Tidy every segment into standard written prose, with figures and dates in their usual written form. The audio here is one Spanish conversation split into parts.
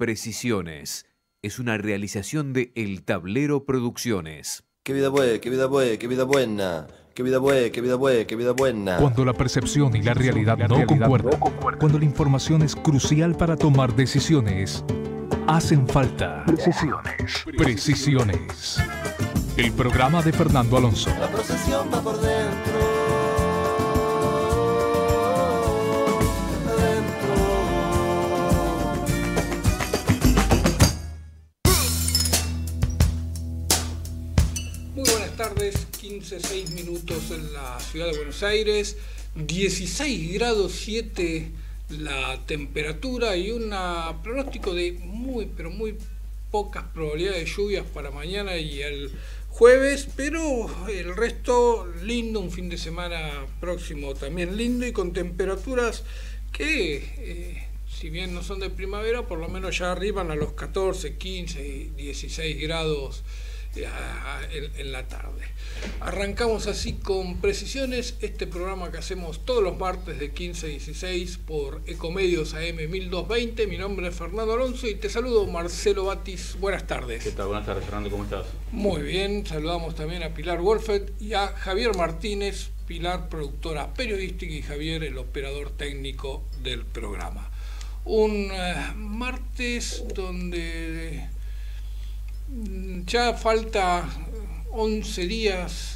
Precisiones es una realización de El Tablero Producciones. Qué vida buena, qué vida buena, qué vida buena. Qué vida buena, qué vida buena, qué vida buena. Cuando la percepción y la realidad no concuerdan, cuando la información es crucial para tomar decisiones, hacen falta Precisiones. El programa de Fernando Alonso. La procesión va por dentro. Muy buenas tardes, 6 minutos en la ciudad de Buenos Aires, 16 grados 7 la temperatura y un pronóstico de muy pocas probabilidades de lluvias para mañana y el jueves, pero el resto lindo, un fin de semana próximo también lindo y con temperaturas que si bien no son de primavera, por lo menos ya arriban a los 14, 15, 16 grados en la tarde. Arrancamos así con Precisiones, este programa que hacemos todos los martes de 15 a 16 por Ecomedios AM 1220. Mi nombre es Fernando Alonso y te saludo, Marcelo Batis. Buenas tardes. ¿Qué tal? Buenas tardes, Fernando, ¿cómo estás? Muy bien, saludamos también a Pilar Wolfet y a Javier Martínez, Pilar productora periodística y Javier el operador técnico del programa. Un martes donde ya falta 11 días,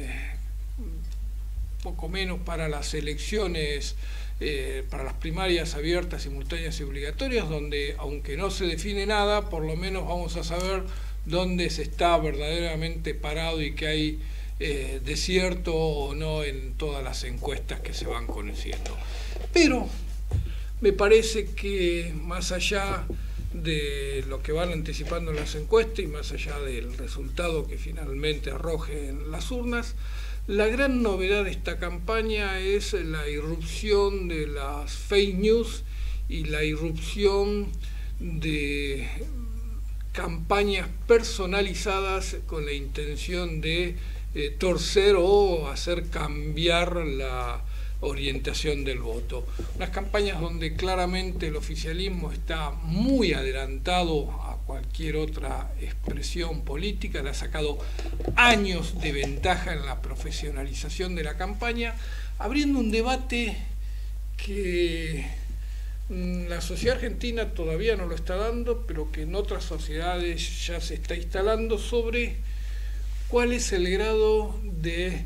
poco menos para las elecciones, para las primarias abiertas, simultáneas y obligatorias, donde aunque no se define nada, por lo menos vamos a saber dónde se está verdaderamente parado y que hay desierto o no en todas las encuestas que se van conociendo. Pero me parece que más allá de lo que van anticipando las encuestas y más allá del resultado que finalmente arrojen las urnas, la gran novedad de esta campaña es la irrupción de las fake news y la irrupción de campañas personalizadas con la intención de torcer o hacer cambiar la orientación del voto. Unas campañas donde claramente el oficialismo está muy adelantado a cualquier otra expresión política, le ha sacado años de ventaja en la profesionalización de la campaña, abriendo un debate que la sociedad argentina todavía no lo está dando, pero que en otras sociedades ya se está instalando, sobre cuál es el grado de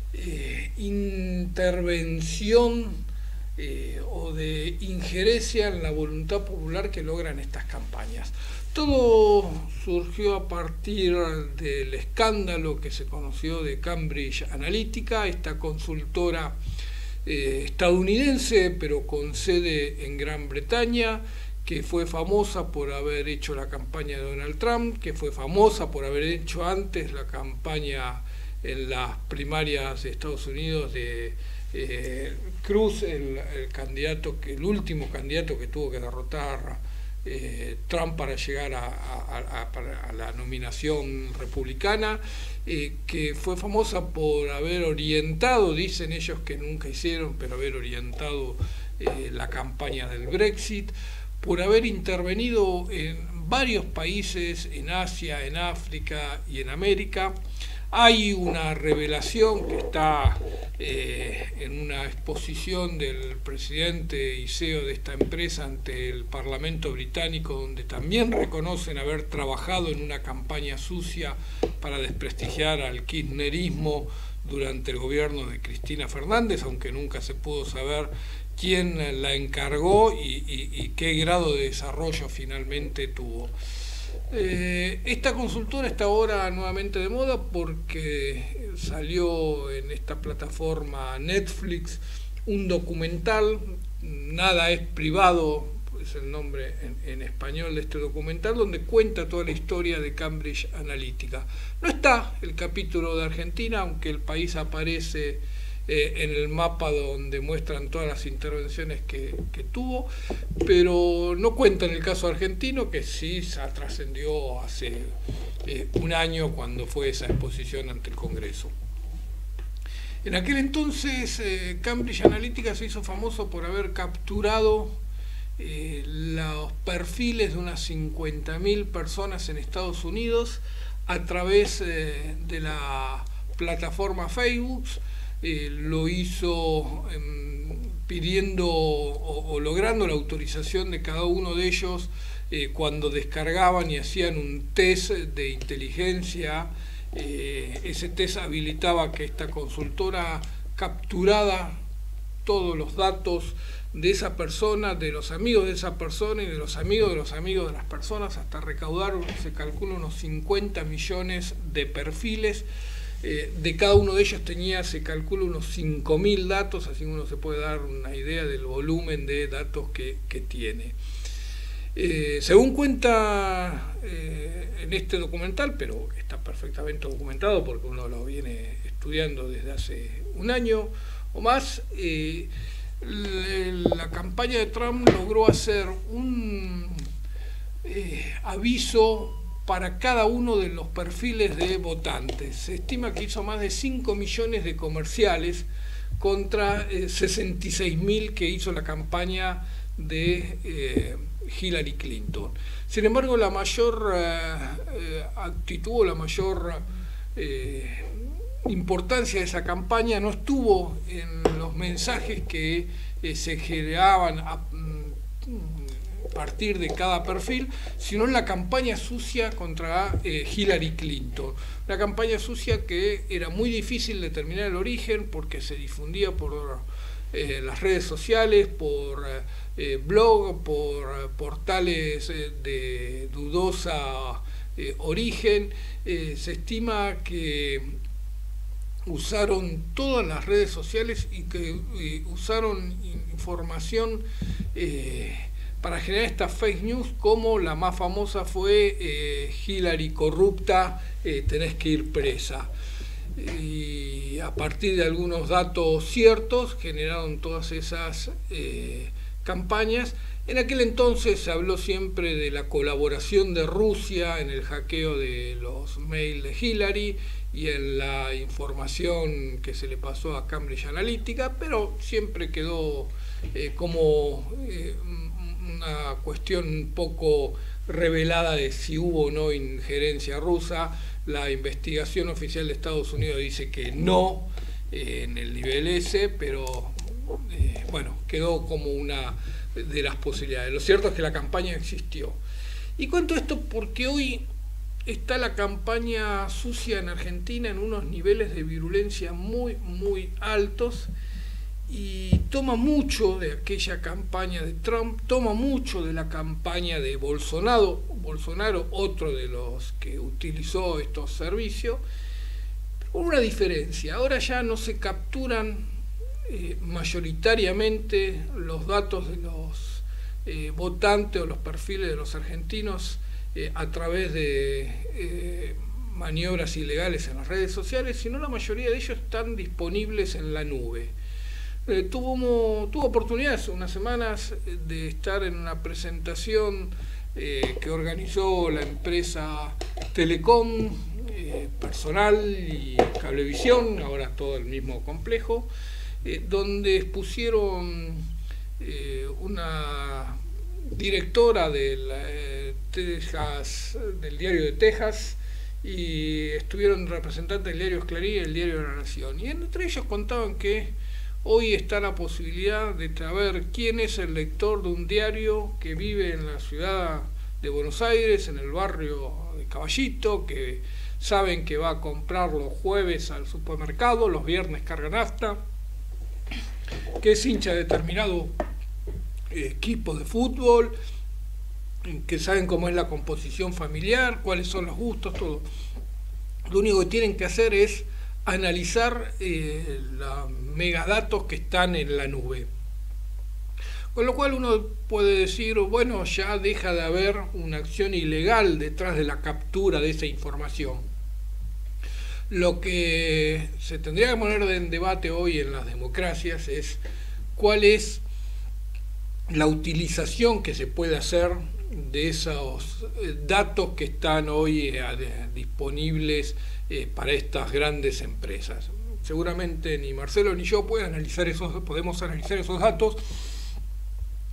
intervención o de injerencia en la voluntad popular que logran estas campañas. Todo surgió a partir del escándalo que se conoció de Cambridge Analytica, esta consultora estadounidense pero con sede en Gran Bretaña, que fue famosa por haber hecho la campaña de Donald Trump, que fue famosa por haber hecho antes la campaña en las primarias de Estados Unidos de Cruz, el último candidato que tuvo que derrotar Trump para llegar a la nominación republicana, que fue famosa por haber orientado, dicen ellos que nunca hicieron, pero haber orientado la campaña del Brexit, por haber intervenido en varios países, en Asia, en África y en América. Hay una revelación que está en una exposición del presidente y CEO de esta empresa ante el Parlamento británico, donde también reconocen haber trabajado en una campaña sucia para desprestigiar al kirchnerismo durante el gobierno de Cristina Fernández, aunque nunca se pudo saber quién la encargó y qué grado de desarrollo finalmente tuvo. Esta consultora está ahora nuevamente de moda porque salió en esta plataforma Netflix un documental, Nada es privado, es el nombre en español de este documental, donde cuenta toda la historia de Cambridge Analytica. No está el capítulo de Argentina, aunque el país aparece en el mapa donde muestran todas las intervenciones que tuvo, pero no cuenta en el caso argentino, que sí trascendió hace un año cuando fue esa exposición ante el Congreso. En aquel entonces Cambridge Analytica se hizo famoso por haber capturado los perfiles de unas 50.000 personas en Estados Unidos a través de la plataforma Facebook. Lo hizo pidiendo o logrando la autorización de cada uno de ellos cuando descargaban y hacían un test de inteligencia. Ese test habilitaba que esta consultora capturara todos los datos de esa persona, de los amigos de esa persona y de los amigos de los amigos de las personas, hasta recaudar, se calcula, unos 50 millones de perfiles. De cada uno de ellos tenía, se calcula, unos 5.000 datos, así uno se puede dar una idea del volumen de datos que tiene. Según cuenta en este documental, pero está perfectamente documentado porque uno lo viene estudiando desde hace un año o más, la campaña de Trump logró hacer un aviso para cada uno de los perfiles de votantes. Se estima que hizo más de 5 millones de comerciales contra 66.000 que hizo la campaña de Hillary Clinton. Sin embargo, la mayor actitud, la mayor importancia de esa campaña no estuvo en los mensajes que se generaban a partir de cada perfil, sino en la campaña sucia contra Hillary Clinton. Una campaña sucia que era muy difícil determinar el origen porque se difundía por las redes sociales, por blog, por portales de dudosa origen. Se estima que usaron todas las redes sociales y que usaron información para generar estas fake news, como la más famosa fue Hillary corrupta, tenés que ir presa. Y a partir de algunos datos ciertos generaron todas esas campañas. En aquel entonces se habló siempre de la colaboración de Rusia en el hackeo de los mails de Hillary y en la información que se le pasó a Cambridge Analytica, pero siempre quedó como una cuestión un poco revelada de si hubo o no injerencia rusa. La investigación oficial de Estados Unidos dice que no en el nivel S, pero bueno, quedó como una de las posibilidades. Lo cierto es que la campaña existió. Y cuento esto porque hoy está la campaña sucia en Argentina en unos niveles de virulencia muy, muy altos, y toma mucho de aquella campaña de Trump, toma mucho de la campaña de Bolsonaro, otro de los que utilizó estos servicios, con una diferencia. Ahora ya no se capturan mayoritariamente los datos de los votantes o los perfiles de los argentinos a través de maniobras ilegales en las redes sociales, sino la mayoría de ellos están disponibles en la nube. Tuvo oportunidad hace unas semanas de estar en una presentación que organizó la empresa Telecom, Personal y Cablevisión, ahora todo el mismo complejo, donde expusieron una directora del diario de Texas, y estuvieron representantes del diario Clarín y el diario de la Nación, y entre ellos contaban que hoy está la posibilidad de saber quién es el lector de un diario que vive en la ciudad de Buenos Aires, en el barrio de Caballito, que saben que va a comprar los jueves al supermercado, los viernes carga nafta, que es hincha de determinado equipo de fútbol, que saben cómo es la composición familiar, cuáles son los gustos, todo. Lo único que tienen que hacer es analizar los megadatos que están en la nube. Con lo cual uno puede decir, bueno, ya deja de haber una acción ilegal detrás de la captura de esa información. Lo que se tendría que poner en debate hoy en las democracias es cuál es la utilización que se puede hacer de esos datos que están hoy disponibles para estas grandes empresas. Seguramente ni Marcelo ni yo podemos analizar esos datos,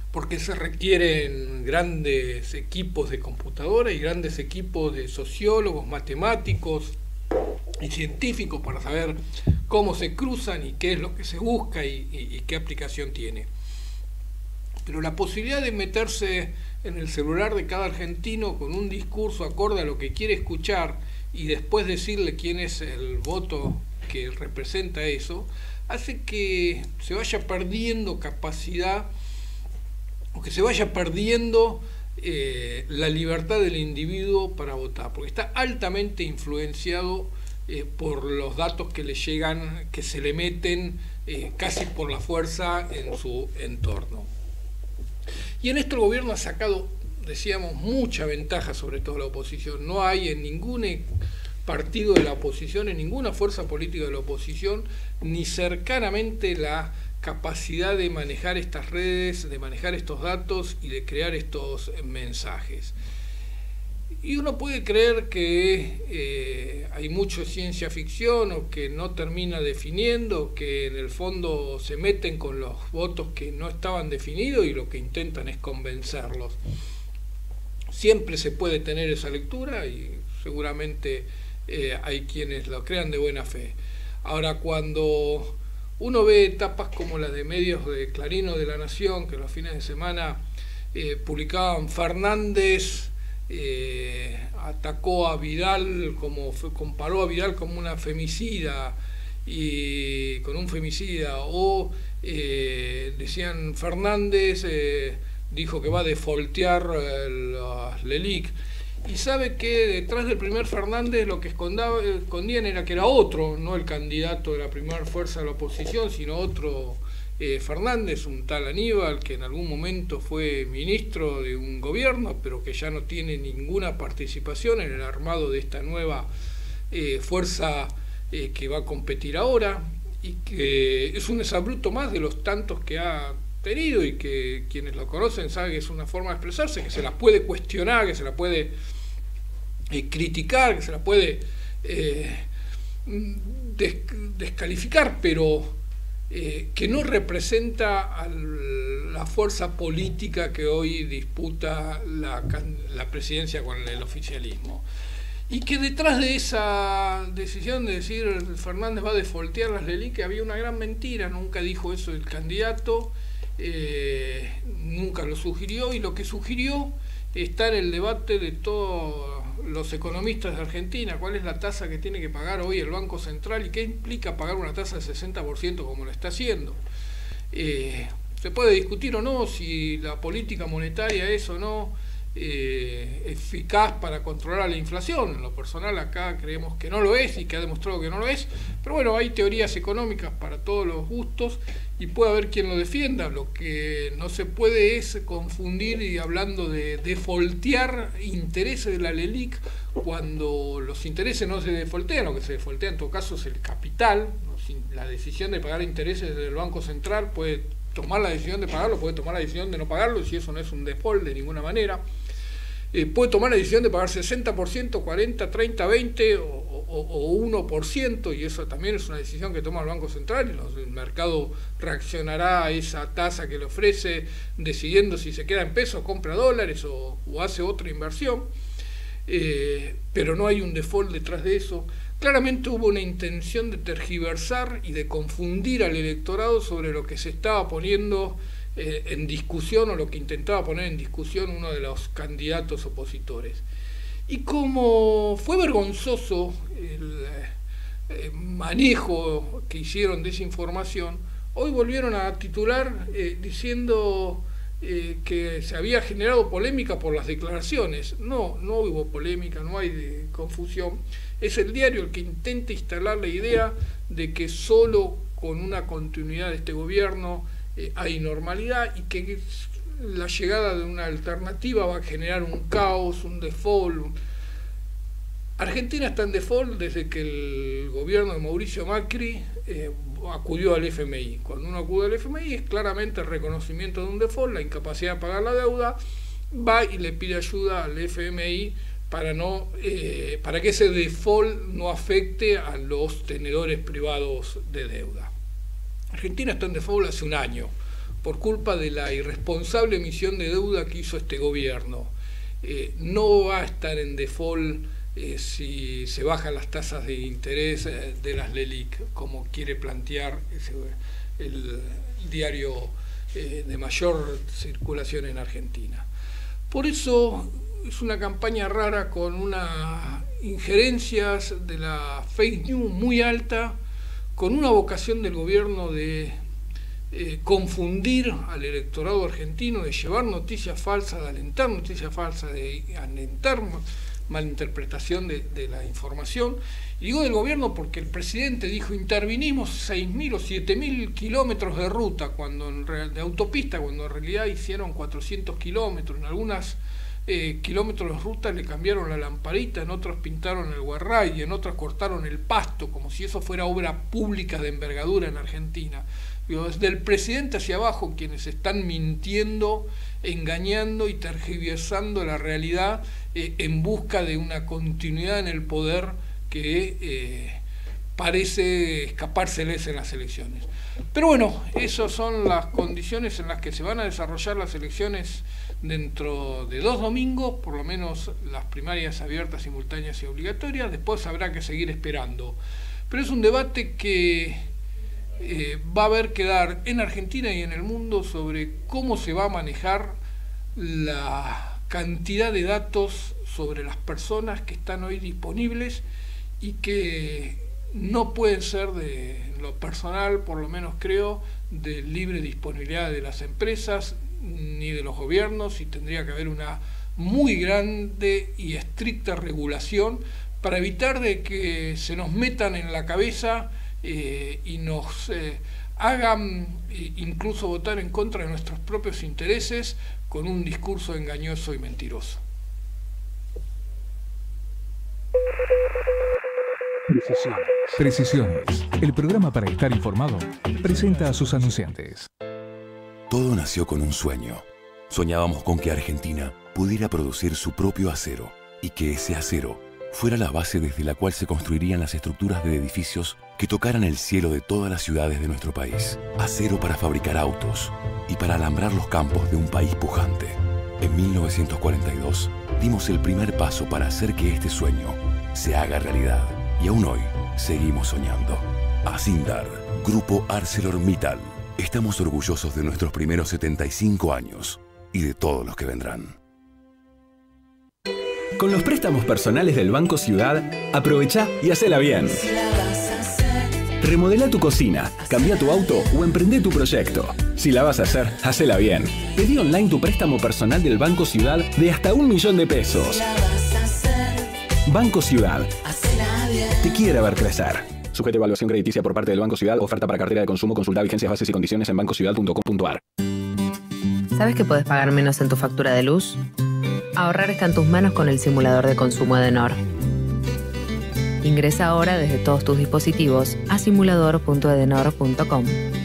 porque se requieren grandes equipos de computadora y grandes equipos de sociólogos, matemáticos y científicos para saber cómo se cruzan y qué es lo que se busca y qué aplicación tiene. Pero la posibilidad de meterse en el celular de cada argentino con un discurso acorde a lo que quiere escuchar y después decirle quién es el voto que representa eso, hace que se vaya perdiendo capacidad o que se vaya perdiendo la libertad del individuo para votar, porque está altamente influenciado por los datos que le llegan, que se le meten casi por la fuerza en su entorno. Y en esto el gobierno ha sacado, decíamos, mucha ventaja sobre todo la oposición. No hay en ningún partido de la oposición, en ninguna fuerza política de la oposición, ni cercanamente la capacidad de manejar estas redes, de manejar estos datos y de crear estos mensajes. Y uno puede creer que hay mucho ciencia ficción o que no termina definiendo, que en el fondo se meten con los votos que no estaban definidos y lo que intentan es convencerlos. Siempre se puede tener esa lectura y seguramente hay quienes lo crean de buena fe. Ahora, cuando uno ve etapas como las de medios de Clarín o de La Nación, que los fines de semana publicaban Fernández atacó a Vidal, comparó a Vidal como una femicida y con un femicida, o decían Fernández dijo que va a defoltear las LELIC, y sabe que detrás del primer Fernández lo que escondían era que era otro, no el candidato de la primera fuerza de la oposición, sino otro Fernández, un tal Aníbal, que en algún momento fue ministro de un gobierno, pero que ya no tiene ninguna participación en el armado de esta nueva fuerza que va a competir ahora, y que es un exabrupto más de los tantos que ha tenido, y que quienes lo conocen saben que es una forma de expresarse, que se la puede cuestionar, que se la puede criticar, que se la puede descalificar, pero que no representa a la fuerza política que hoy disputa la presidencia con el oficialismo. Y que detrás de esa decisión de decir Fernández va a defoltear las LELIC, que había una gran mentira, nunca dijo eso el candidato, nunca lo sugirió, y lo que sugirió está en el debate de todos los economistas de Argentina: cuál es la tasa que tiene que pagar hoy el Banco Central y qué implica pagar una tasa del 60% como lo está haciendo. Se puede discutir o no si la política monetaria es o no eficaz para controlar la inflación. En lo personal acá creemos que no lo es y que ha demostrado que no lo es, pero bueno, hay teorías económicas para todos los gustos y puede haber quien lo defienda. Lo que no se puede es confundir, y hablando de defoltear intereses de la LELIC, cuando los intereses no se defoltean, lo que se defoltea en todo caso es el capital. La decisión de pagar intereses del Banco Central puede tomar la decisión de pagarlo, puede tomar la decisión de no pagarlo, si eso no es un default de ninguna manera. Puede tomar la decisión de pagar 60%, 40%, 30%, 20% o 1%, y eso también es una decisión que toma el Banco Central, y el mercado reaccionará a esa tasa que le ofrece, decidiendo si se queda en pesos, compra dólares o hace otra inversión, pero no hay un default detrás de eso. Claramente hubo una intención de tergiversar y de confundir al electorado sobre lo que se estaba poniendo en discusión, o lo que intentaba poner en discusión uno de los candidatos opositores. Y como fue vergonzoso el manejo que hicieron de esa información, hoy volvieron a titular diciendo que se había generado polémica por las declaraciones. No hubo polémica, no hay confusión. Es el diario el que intenta instalar la idea de que solo con una continuidad de este gobierno hay normalidad, y que la llegada de una alternativa va a generar un caos, un default. Argentina está en default desde que el gobierno de Mauricio Macri acudió al FMI. Cuando uno acude al FMI es claramente el reconocimiento de un default, la incapacidad de pagar la deuda, va y le pide ayuda al FMI para que ese default no afecte a los tenedores privados de deuda. Argentina está en default hace un año, por culpa de la irresponsable emisión de deuda que hizo este gobierno. No va a estar en default si se bajan las tasas de interés de las LELIQ, como quiere plantear el diario de mayor circulación en Argentina. Por eso es una campaña rara, con unas injerencias de la fake news muy alta, con una vocación del gobierno de confundir al electorado argentino, de llevar noticias falsas, de alentar noticias falsas, de alentar malinterpretación de la información. Y digo del gobierno porque el presidente dijo: intervinimos 6.000 o 7.000 kilómetros de ruta, de autopista, cuando en realidad hicieron 400 kilómetros. En algunas kilómetros de ruta le cambiaron la lamparita, en otros pintaron el guarray y en otros cortaron el pasto, como si eso fuera obra pública de envergadura en Argentina. Digo, desde el presidente hacia abajo, quienes están mintiendo, engañando y tergiversando la realidad en busca de una continuidad en el poder que parece escapárseles en las elecciones. Pero bueno, esas son las condiciones en las que se van a desarrollar las elecciones dentro de 2 domingos, por lo menos las primarias abiertas, simultáneas y obligatorias. Después habrá que seguir esperando. Pero es un debate que va a haber que dar en Argentina y en el mundo sobre cómo se va a manejar la cantidad de datos sobre las personas que están hoy disponibles y que no pueden ser, de lo personal por lo menos creo, de libre disponibilidad de las empresas ni de los gobiernos, y tendría que haber una muy grande y estricta regulación para evitar de que se nos metan en la cabeza y nos hagan incluso votar en contra de nuestros propios intereses con un discurso engañoso y mentiroso. Precisiones. El programa para estar informado presenta a sus anunciantes. Todo nació con un sueño. Soñábamos con que Argentina pudiera producir su propio acero y que ese acero fuera la base desde la cual se construirían las estructuras de edificios que tocaran el cielo de todas las ciudades de nuestro país. Acero para fabricar autos y para alambrar los campos de un país pujante. En 1942 dimos el primer paso para hacer que este sueño se haga realidad. Y aún hoy seguimos soñando. Acindar, Grupo ArcelorMittal. Estamos orgullosos de nuestros primeros 75 años y de todos los que vendrán. Con los préstamos personales del Banco Ciudad, aprovecha y hacela bien. Remodela tu cocina, cambia tu auto o emprende tu proyecto. Si la vas a hacer, hacela bien. Pedí online tu préstamo personal del Banco Ciudad de hasta 1 millón de pesos. Banco Ciudad. Te quiere ver crecer. Sujeta a evaluación crediticia por parte del Banco Ciudad. Oferta para cartera de consumo. Consulta vigencias, bases y condiciones en bancociudad.com.ar. ¿Sabes que podés pagar menos en tu factura de luz? Ahorrar está en tus manos con el simulador de consumo Edenor. Ingresa ahora desde todos tus dispositivos a simulador.edenor.com.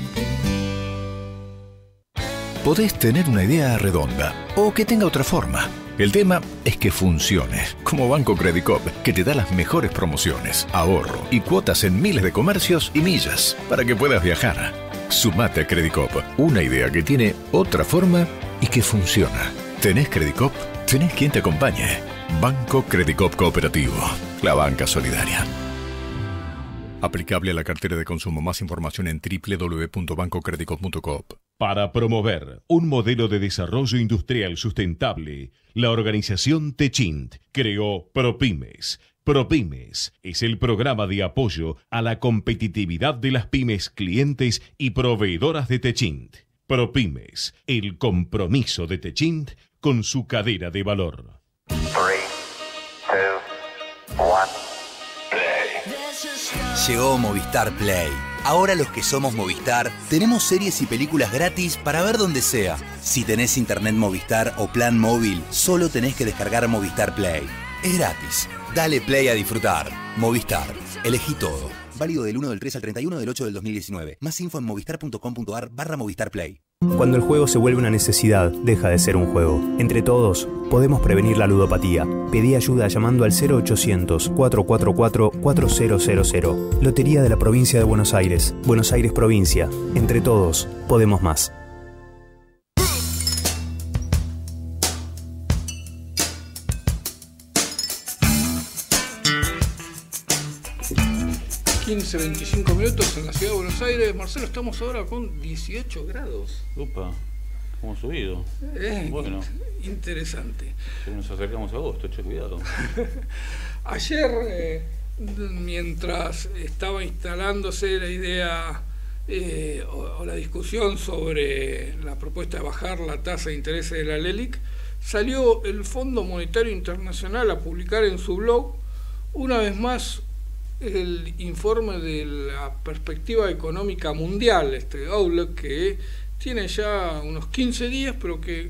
Podés tener una idea redonda o que tenga otra forma. El tema es que funcione, como Banco Credicop, que te da las mejores promociones, ahorro y cuotas en miles de comercios y millas para que puedas viajar. Sumate a Credicop, una idea que tiene otra forma y que funciona. ¿Tenés Credicop? Tenés quien te acompañe. Banco Credicop Cooperativo, la banca solidaria. Aplicable a la cartera de consumo. Más información en www.bancocredicop.coop. Para promover un modelo de desarrollo industrial sustentable, la organización Techint creó ProPymes. ProPymes es el programa de apoyo a la competitividad de las pymes clientes y proveedoras de Techint. ProPymes, el compromiso de Techint con su cadena de valor. 3, 2, 1, play. Llegó Movistar Play. Ahora los que somos Movistar tenemos series y películas gratis para ver donde sea. Si tenés internet Movistar o plan móvil, solo tenés que descargar Movistar Play. Es gratis. Dale play a disfrutar. Movistar. Elegí todo. Válido del 1 del 3 al 31 del 8 del 2019. Más info en movistar.com.ar/Movistar Play. Cuando el juego se vuelve una necesidad, deja de ser un juego. Entre todos, podemos prevenir la ludopatía. Pedí ayuda llamando al 0800-444-4000. Lotería de la Provincia de Buenos Aires. Buenos Aires Provincia. Entre todos, podemos más. 15, 25 minutos en la ciudad de Buenos Aires. Marcelo, estamos ahora con 18 grados. Upa, hemos subido. Bueno, interesante. Nos acercamos a agosto, cuidado. Ayer, mientras estaba instalándose la idea o la discusión sobre la propuesta de bajar la tasa de interés de la LELIQ, salió el Fondo Monetario Internacional a publicar en su blog una vez más el informe de la perspectiva económica mundial, este Outlook, que tiene ya unos 15 días, pero que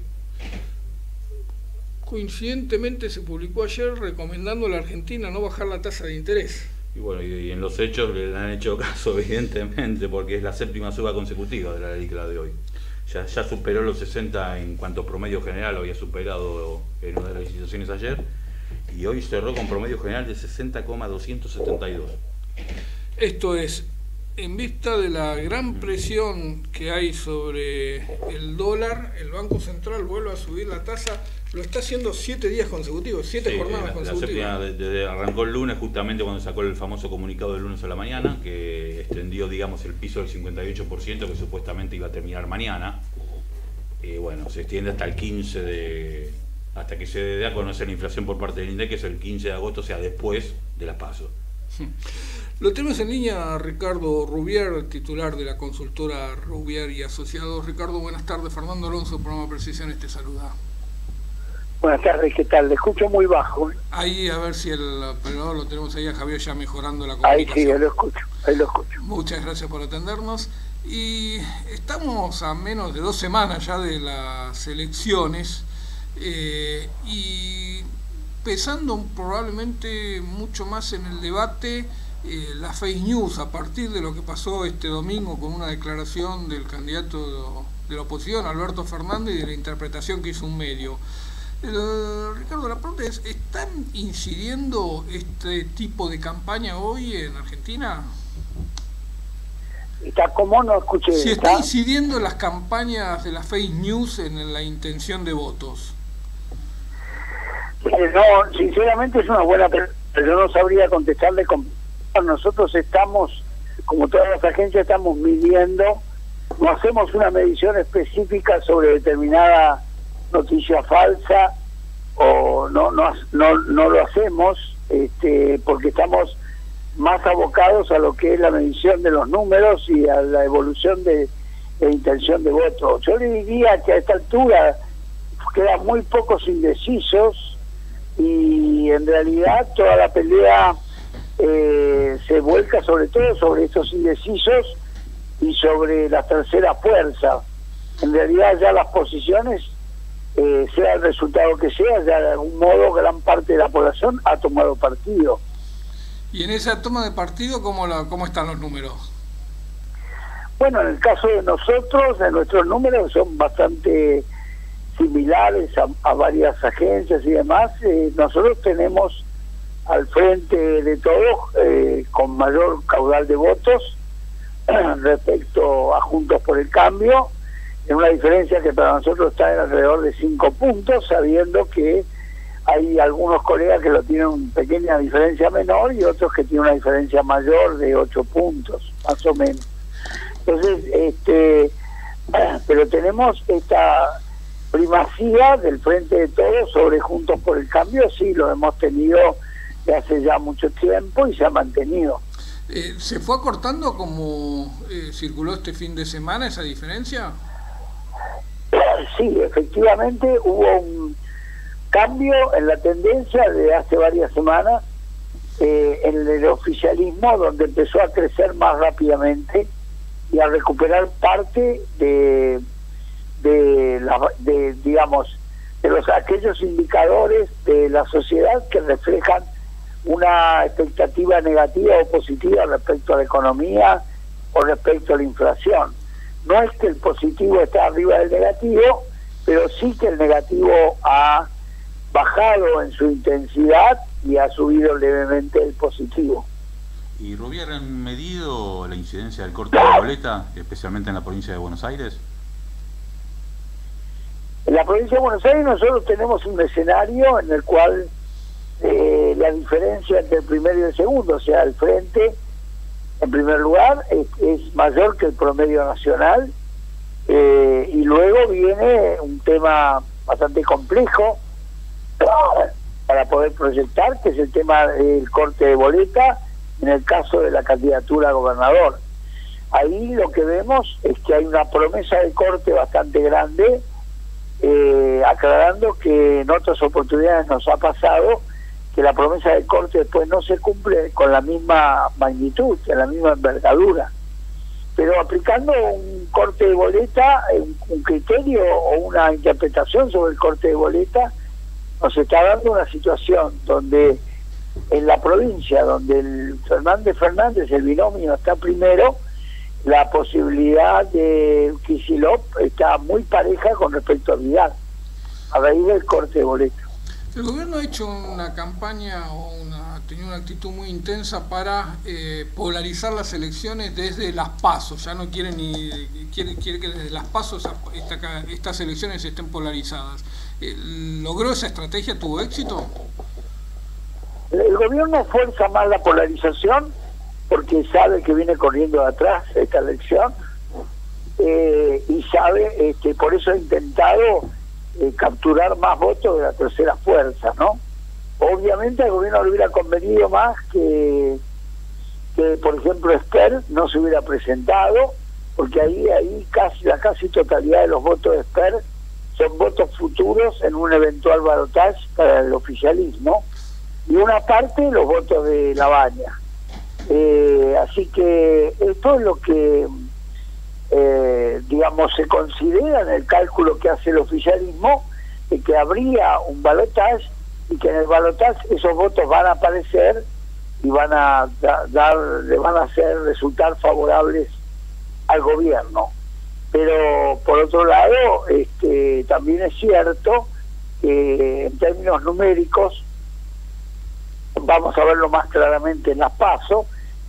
coincidentemente se publicó ayer recomendando a la Argentina no bajar la tasa de interés. Y bueno, y en los hechos le han hecho caso, evidentemente, porque es la 7ª suba consecutiva de la LELIQ de hoy. Ya superó los 60 en cuanto a promedio general, lo había superado en una de las licitaciones ayer, y hoy cerró con promedio general de 60,272. Esto es, en vista de la gran presión que hay sobre el dólar, el Banco Central vuelve a subir la tasa, lo está haciendo 7 días consecutivos, 7 jornadas consecutivas. Arrancó el lunes, justamente cuando sacó el famoso comunicado del lunes a la mañana, que extendió, digamos, el piso del 58% que supuestamente iba a terminar mañana. Bueno, se extiende hasta el 15 hasta que se dé a conocer la inflación por parte del INDEC, que es el 15 de agosto, o sea, después de las PASO. Lo tenemos en línea Ricardo Rubier, titular de la consultora Rubier y Asociados. Ricardo, buenas tardes. Fernando Alonso, programa Precisiones, te saluda. Buenas tardes, ¿qué tal? Le escucho muy bajo. Ahí, a ver si el operador lo tenemos ahí a Javier ya mejorando la comunicación. Ahí sí, ahí lo escucho. Muchas gracias por atendernos. Y estamos a menos de 2 semanas ya de las elecciones y pesando probablemente mucho más en el debate la fake news a partir de lo que pasó este domingo con una declaración del candidato de la oposición, Alberto Fernández, y de la interpretación que hizo un medio. Ricardo, la pregunta es, ¿están incidiendo este tipo de campaña hoy en Argentina? ¿Cómo? No escuché. Si está incidiendo las campañas de las fake news en la intención de votos. No, sinceramente es una buena pregunta. Yo no sabría contestarle con... Nosotros estamos, como todas las agencias, estamos midiendo, no hacemos una medición específica sobre determinada noticia falsa, o no lo hacemos porque estamos más abocados a lo que es la medición de los números y a la evolución de intención de voto. Yo le diría que a esta altura quedan muy pocos indecisos y en realidad toda la pelea se vuelca sobre todo sobre estos indecisos y sobre la tercera fuerza. En realidad ya las posiciones, sea el resultado que sea, ya de algún modo gran parte de la población ha tomado partido. ¿Y en esa toma de partido cómo están los números? Bueno, en el caso de nosotros, nuestros números son bastante similares a varias agencias y demás. Nosotros tenemos al frente de todos con mayor caudal de votos respecto a Juntos por el Cambio, en una diferencia que para nosotros está en alrededor de 5 puntos, sabiendo que hay algunos colegas que lo tienen una pequeña diferencia menor y otros que tienen una diferencia mayor de 8 puntos, más o menos. Entonces, pero tenemos esta primacía del frente de todos sobre Juntos por el Cambio, sí, lo hemos tenido de hace ya mucho tiempo y se ha mantenido. ¿Se fue acortando como circuló este fin de semana esa diferencia? Sí, efectivamente hubo un cambio en la tendencia de hace varias semanas en el oficialismo, donde empezó a crecer más rápidamente y a recuperar parte de aquellos indicadores de la sociedad que reflejan una expectativa negativa o positiva respecto a la economía o respecto a la inflación. No es que el positivo esté arriba del negativo, pero sí que el negativo ha bajado en su intensidad y ha subido levemente el positivo. ¿Y Rubier, han medido la incidencia del corte de boleta, especialmente en la provincia de Buenos Aires? En la provincia de Buenos Aires nosotros tenemos un escenario en el cual la diferencia entre el primero y el segundo, o sea, el frente, En primer lugar, es mayor que el promedio nacional, y luego viene un tema bastante complejo para poder proyectar, que es el tema del corte de boleta en el caso de la candidatura a gobernador. Ahí lo que vemos es que hay una promesa de corte bastante grande, aclarando que en otras oportunidades nos ha pasado que la promesa de corte después no se cumple con la misma magnitud, en la misma envergadura. Pero aplicando un corte de boleta, un criterio o una interpretación sobre el corte de boleta, nos está dando una situación donde en la provincia, donde el Fernández, el binomio, está primero, la posibilidad de Kicillof está muy pareja con respecto a Vidal, a raíz del corte de boleta. El gobierno ha hecho una campaña ha tenido una actitud muy intensa para polarizar las elecciones desde las PASO. Ya no quiere quiere que desde las PASO estas elecciones estén polarizadas. ¿Logró esa estrategia? ¿Tuvo éxito? El gobierno fuerza más la polarización porque sabe que viene corriendo de atrás esta elección, y sabe, por eso ha intentado capturar más votos de la tercera fuerza, ¿no? Obviamente al gobierno le hubiera convenido más que por ejemplo Esper no se hubiera presentado, porque ahí la casi totalidad de los votos de Esper son votos futuros en un eventual balotaje para el oficialismo, y una parte los votos de Labaña. Así que esto es lo que digamos se considera en el cálculo que hace el oficialismo, de que habría un balotaje y que en el balotaje esos votos van a aparecer y van a resultar favorables al gobierno. Pero por otro lado, también es cierto que en términos numéricos, vamos a verlo más claramente en las PASO,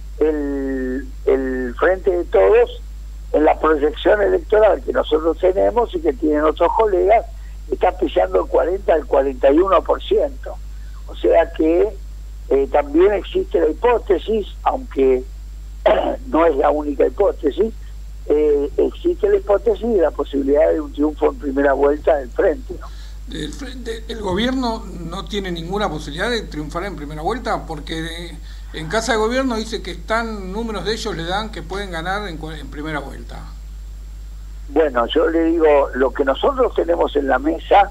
el Frente de Todos, en la proyección electoral que nosotros tenemos y que tienen otros colegas, está pisando el 40 al 41%. O sea que también existe la hipótesis, aunque no es la única hipótesis, existe la hipótesis de la posibilidad de un triunfo en primera vuelta del Frente, ¿no? ¿El gobierno no tiene ninguna posibilidad de triunfar en primera vuelta? Porque en Casa de Gobierno dice que números de ellos le dan que pueden ganar en primera vuelta. Bueno, yo le digo, lo que nosotros tenemos en la mesa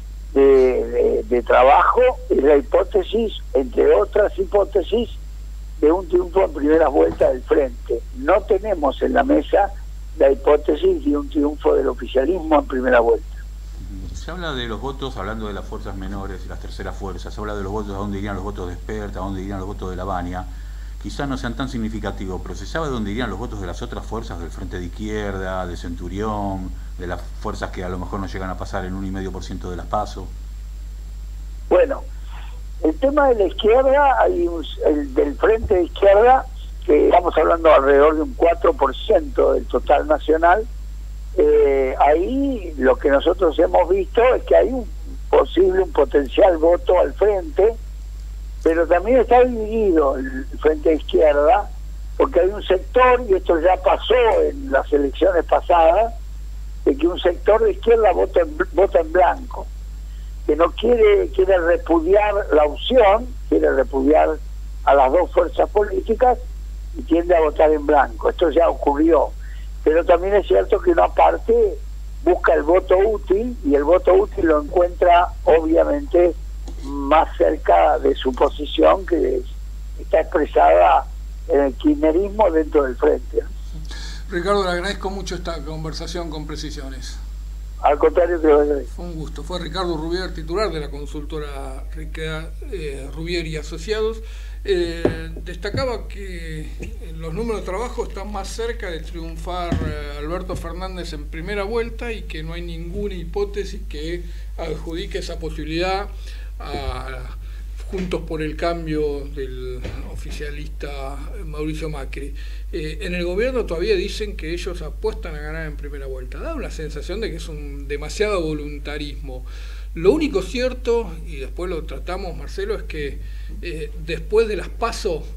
de trabajo es la hipótesis, entre otras hipótesis, de un triunfo en primera vuelta del Frente. No tenemos en la mesa la hipótesis de un triunfo del oficialismo en primera vuelta. Se habla de los votos, hablando de las fuerzas menores y las terceras fuerzas, se habla de los votos, a dónde irían los votos de Espert, a dónde irían los votos de Labaña. Quizás no sean tan significativos, pero se sabe dónde irían los votos de las otras fuerzas, del Frente de Izquierda, de Centurión, de las fuerzas que a lo mejor no llegan a pasar el 1,5% de las PASO. Bueno, el tema de la izquierda, el del Frente de Izquierda, que estamos hablando alrededor de un 4% del total nacional. Ahí lo que nosotros hemos visto es que hay un potencial voto al Frente, pero también está dividido el Frente de Izquierda, porque hay un sector, y esto ya pasó en las elecciones pasadas, de que un sector de izquierda vota en blanco, que no quiere repudiar la opción, quiere repudiar a las dos fuerzas políticas y tiende a votar en blanco. Esto ya ocurrió. Pero también es cierto que una parte busca el voto útil, y el voto útil lo encuentra obviamente más cerca de su posición, que está expresada en el kirchnerismo dentro del Frente. Ricardo, le agradezco mucho esta conversación con Precisiones. Al contrario, te agradezco. Fue un gusto. Fue Ricardo Rubier, titular de la consultora Rubier y Asociados. Destacaba que los números de trabajo están más cerca de triunfar Alberto Fernández en primera vuelta, y que no hay ninguna hipótesis que adjudique esa posibilidad a Juntos por el Cambio del oficialista Mauricio Macri. En el gobierno todavía dicen que ellos apuestan a ganar en primera vuelta. Da una sensación de que es un demasiado voluntarismo. Lo único cierto, y después lo tratamos, Marcelo, es que después de las PASO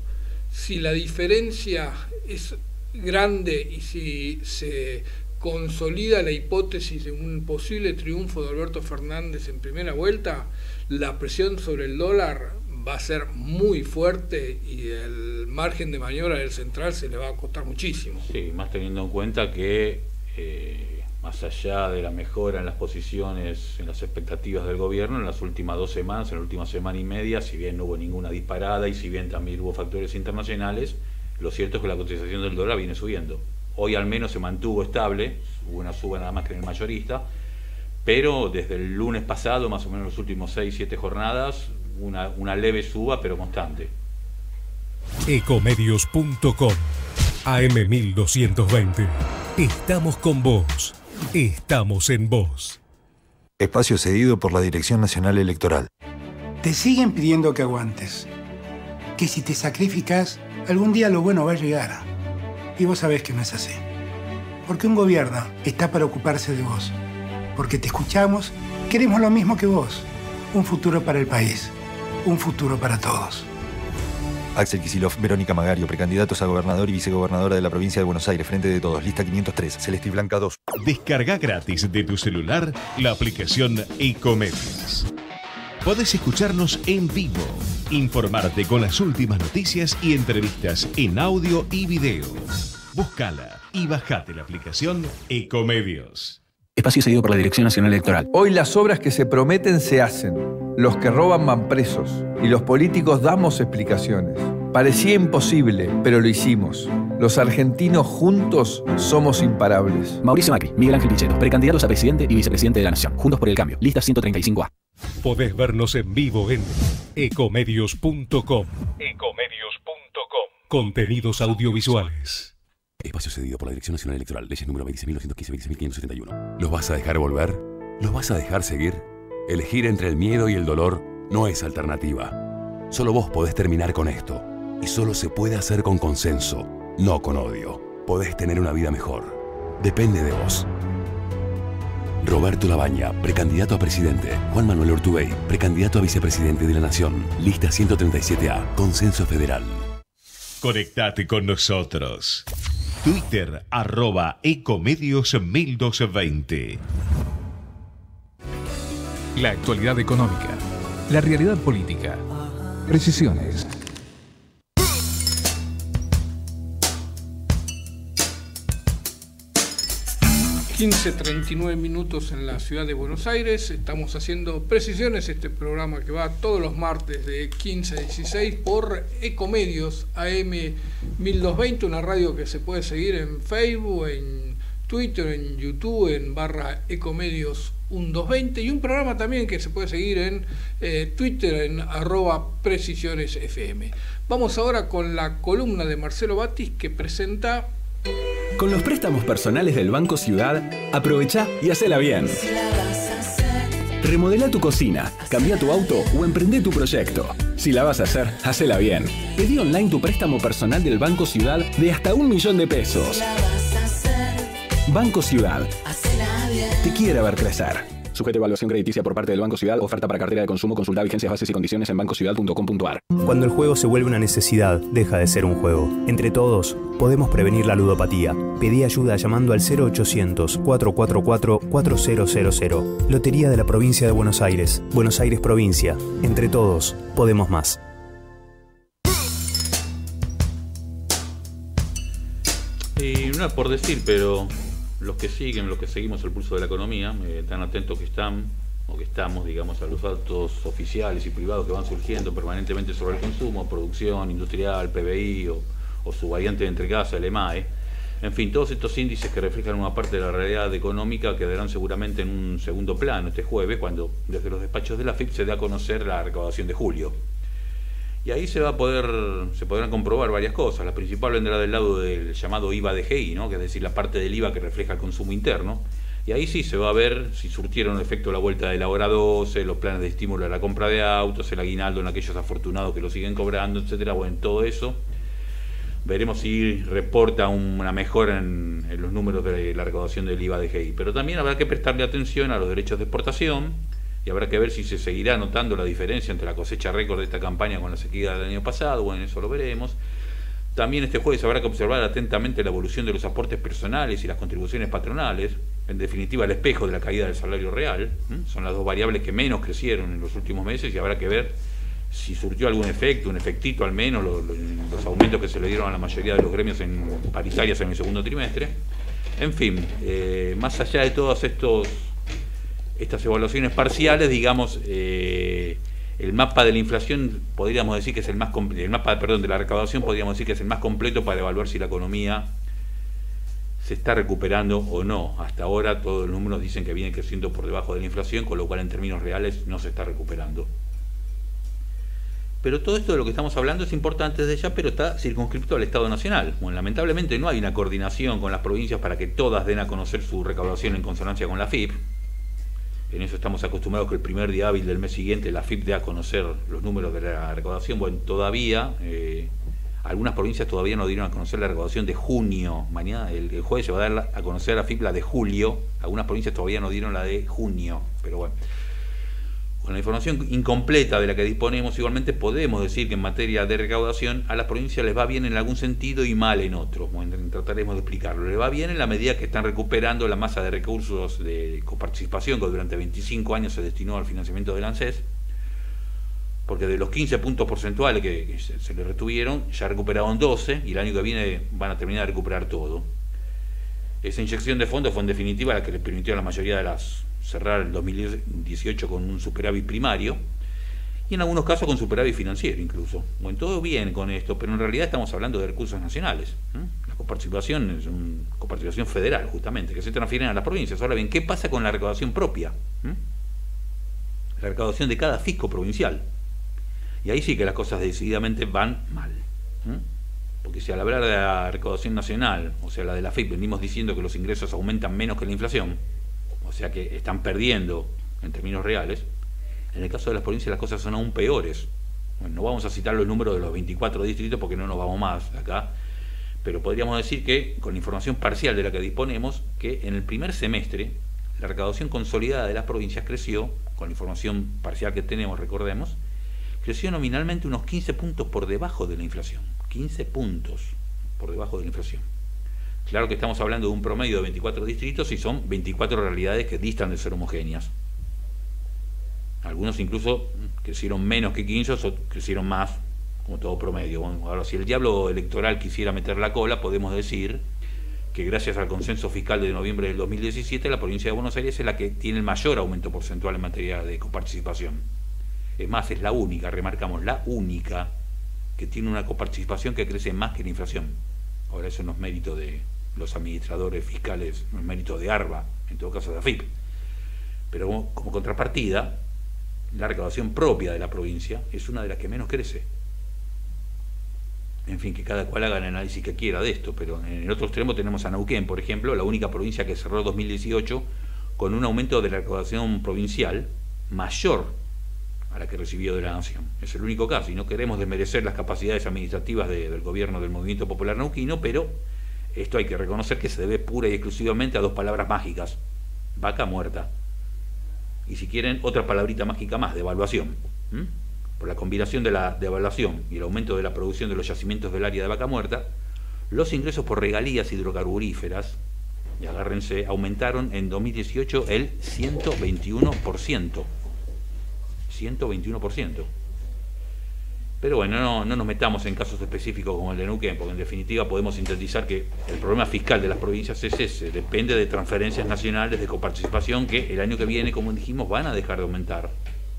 si la diferencia es grande y si se consolida la hipótesis de un posible triunfo de Alberto Fernández en primera vuelta, la presión sobre el dólar va a ser muy fuerte y el margen de maniobra del central se le va a costar muchísimo. Sí, más teniendo en cuenta que más allá de la mejora en las posiciones, en las expectativas del gobierno, en las últimas 2 semanas, en la última semana y media, si bien no hubo ninguna disparada y si bien también hubo factores internacionales, lo cierto es que la cotización del dólar viene subiendo. Hoy al menos se mantuvo estable, hubo una suba nada más que en el mayorista, pero desde el lunes pasado, más o menos los últimos 6-7 jornadas, una leve suba pero constante. Ecomedios.com AM1220. Estamos con vos. Estamos en vos. Espacio cedido por la Dirección Nacional Electoral. Te siguen pidiendo que aguantes. Que si te sacrificas, algún día lo bueno va a llegar. Y vos sabés que no es así. Porque un gobierno está para ocuparse de vos. Porque te escuchamos, queremos lo mismo que vos. Un futuro para el país. Un futuro para todos. Axel Kicillof, Verónica Magario, precandidatos a gobernador y vicegobernadora de la provincia de Buenos Aires, Frente de Todos, lista 503, Celeste y Blanca 2. Descarga gratis de tu celular la aplicación Ecomedios. Podés escucharnos en vivo, informarte con las últimas noticias y entrevistas en audio y video. Búscala y bajate la aplicación Ecomedios. Espacio cedido por la Dirección Nacional Electoral. Hoy las obras que se prometen se hacen. Los que roban van presos. Y los políticos damos explicaciones. Parecía imposible, pero lo hicimos. Los argentinos juntos somos imparables. Mauricio Macri, Miguel Ángel Pichetto, precandidatos a presidente y vicepresidente de la Nación. Juntos por el Cambio. Lista 135A. Podés vernos en vivo en ecomedios.com. Contenidos audiovisuales. Espacio cedido por la Dirección Nacional Electoral. Leyes número 26.215, 26.571. ¿Los vas a dejar volver? ¿Los vas a dejar seguir? Elegir entre el miedo y el dolor no es alternativa. Solo vos podés terminar con esto. Y solo se puede hacer con consenso, no con odio. Podés tener una vida mejor. Depende de vos. Roberto Labaña, precandidato a presidente. Juan Manuel Urtubey, precandidato a vicepresidente de la Nación. Lista 137A, Consenso Federal. Conectate con nosotros. Twitter, @Ecomedios1220. La actualidad económica, la realidad política, precisiones. 15:39 minutos en la ciudad de Buenos Aires. Estamos haciendo Precisiones, este programa que va todos los martes de 15 a 16 por Ecomedios AM1220, una radio que se puede seguir en Facebook, en Twitter, en YouTube, en /Ecomedios 1220, y un programa también que se puede seguir en Twitter en @PrecisionesFM. Vamos ahora con la columna de Marcelo Batis, que presenta... Con los préstamos personales del Banco Ciudad, aprovecha y hacela bien. Remodela tu cocina, cambia tu auto o emprende tu proyecto. Si la vas a hacer, hacela bien. Pedí online tu préstamo personal del Banco Ciudad de hasta $1.000.000. Banco Ciudad. Te quiere ver crecer. Sujeto a evaluación crediticia por parte del Banco Ciudad. Oferta para cartera de consumo. Consulta vigencias, bases y condiciones en bancociudad.com.ar. Cuando el juego se vuelve una necesidad, deja de ser un juego. Entre todos, podemos prevenir la ludopatía. Pedí ayuda llamando al 0800-444-4000. Lotería de la Provincia de Buenos Aires. Buenos Aires Provincia. Entre todos, podemos más. Y no es por decir, pero... los que seguimos el pulso de la economía, tan atentos que estamos, digamos, a los datos oficiales y privados que van surgiendo permanentemente sobre el consumo, producción industrial, PBI o su variante de entrecasa, el EMAE. En fin, todos estos índices que reflejan una parte de la realidad económica quedarán seguramente en un segundo plano este jueves, cuando desde los despachos de la AFIP se dé a conocer la recaudación de julio. Y ahí se podrán comprobar varias cosas. La principal vendrá del lado del llamado IVA DGI, ¿no? Que es decir, la parte del IVA que refleja el consumo interno. Y ahí sí se va a ver si surtieron efecto la vuelta de la hora 12, los planes de estímulo a la compra de autos, el aguinaldo en aquellos afortunados que lo siguen cobrando, etcétera. Bueno, todo eso veremos si reporta una mejora en los números de la recaudación del IVA DGI. Pero también habrá que prestarle atención a los derechos de exportación. Y habrá que ver si se seguirá notando la diferencia entre la cosecha récord de esta campaña con la sequía del año pasado. Bueno, eso lo veremos. También este jueves habrá que observar atentamente la evolución de los aportes personales y las contribuciones patronales, en definitiva el espejo de la caída del salario real. Son las dos variables que menos crecieron en los últimos meses y habrá que ver si surgió algún efecto, un efectito al menos, los aumentos que se le dieron a la mayoría de los gremios en paritarias en el segundo trimestre. En fin, más allá de todas estas evaluaciones parciales, digamos, el mapa de la inflación podríamos decir que es el mapa de la recaudación podríamos decir que es el más completo para evaluar si la economía se está recuperando o no. Hasta ahora todos los números dicen que viene creciendo por debajo de la inflación, con lo cual en términos reales no se está recuperando. Pero todo esto de lo que estamos hablando es importante desde ya, pero está circunscripto al Estado Nacional. Bueno, lamentablemente no hay una coordinación con las provincias para que todas den a conocer su recaudación en consonancia con la AFIP. En eso estamos acostumbrados que el primer día hábil del mes siguiente la AFIP dé a conocer los números de la recaudación. Bueno, todavía, algunas provincias todavía no dieron a conocer la recaudación de junio. Mañana, el jueves se va a dar a conocer a la AFIP la de julio. Algunas provincias todavía no dieron la de junio, pero bueno. Con la información incompleta de la que disponemos, igualmente podemos decir que en materia de recaudación a las provincias les va bien en algún sentido y mal en otro. Bueno, trataremos de explicarlo. Les va bien en la medida que están recuperando la masa de recursos de coparticipación que durante 25 años se destinó al financiamiento del ANSES, porque de los 15 puntos porcentuales que se le retuvieron, ya recuperaron 12 y el año que viene van a terminar de recuperar todo. Esa inyección de fondos fue en definitiva la que le permitió a la mayoría de las cerrar el 2018 con un superávit primario y en algunos casos con superávit financiero incluso. Bueno, todo bien con esto, pero en realidad estamos hablando de recursos nacionales. La coparticipación es una coparticipación federal, justamente, que se transfieren a las provincias. Ahora bien, ¿qué pasa con la recaudación propia? La recaudación de cada fisco provincial. Y ahí sí que las cosas decididamente van mal. Porque si al hablar de la recaudación nacional, o sea, la de la AFIP, venimos diciendo que los ingresos aumentan menos que la inflación, o sea que están perdiendo en términos reales, en el caso de las provincias las cosas son aún peores. Bueno, no vamos a citar los números de los 24 distritos porque no nos vamos más acá, pero podríamos decir que, con la información parcial de la que disponemos, que en el primer semestre la recaudación consolidada de las provincias creció, con la información parcial que tenemos, recordemos, creció nominalmente unos 15 puntos por debajo de la inflación. 15 puntos por debajo de la inflación. Claro que estamos hablando de un promedio de 24 distritos y son 24 realidades que distan de ser homogéneas. Algunos incluso crecieron menos que 15 o crecieron más, como todo promedio. Bueno, ahora, si el diablo electoral quisiera meter la cola, podemos decir que gracias al consenso fiscal de noviembre del 2017, la provincia de Buenos Aires es la que tiene el mayor aumento porcentual en materia de coparticipación. Es más, es la única, remarcamos, la única que tiene una coparticipación que crece más que la inflación. Ahora, eso no es mérito de los administradores fiscales, no es mérito de ARBA, en todo caso de AFIP. Pero como contrapartida, la recaudación propia de la provincia es una de las que menos crece. En fin, que cada cual haga el análisis que quiera de esto, pero en el otro extremo tenemos a Neuquén, por ejemplo, la única provincia que cerró 2018 con un aumento de la recaudación provincial mayor a la que recibió de la Nación. Es el único caso, y no queremos desmerecer las capacidades administrativas del gobierno del Movimiento Popular Neuquino, pero esto hay que reconocer que se debe pura y exclusivamente a dos palabras mágicas: vaca muerta. Y si quieren, otra palabrita mágica más, devaluación. Por la combinación de la devaluación y el aumento de la producción de los yacimientos del área de Vaca Muerta, los ingresos por regalías hidrocarburíferas, y agárrense, aumentaron en 2018 el 121%. 121%. Pero bueno, no nos metamos en casos específicos como el de Neuquén, porque en definitiva podemos sintetizar que el problema fiscal de las provincias es ese, depende de transferencias nacionales de coparticipación que el año que viene, como dijimos, van a dejar de aumentar.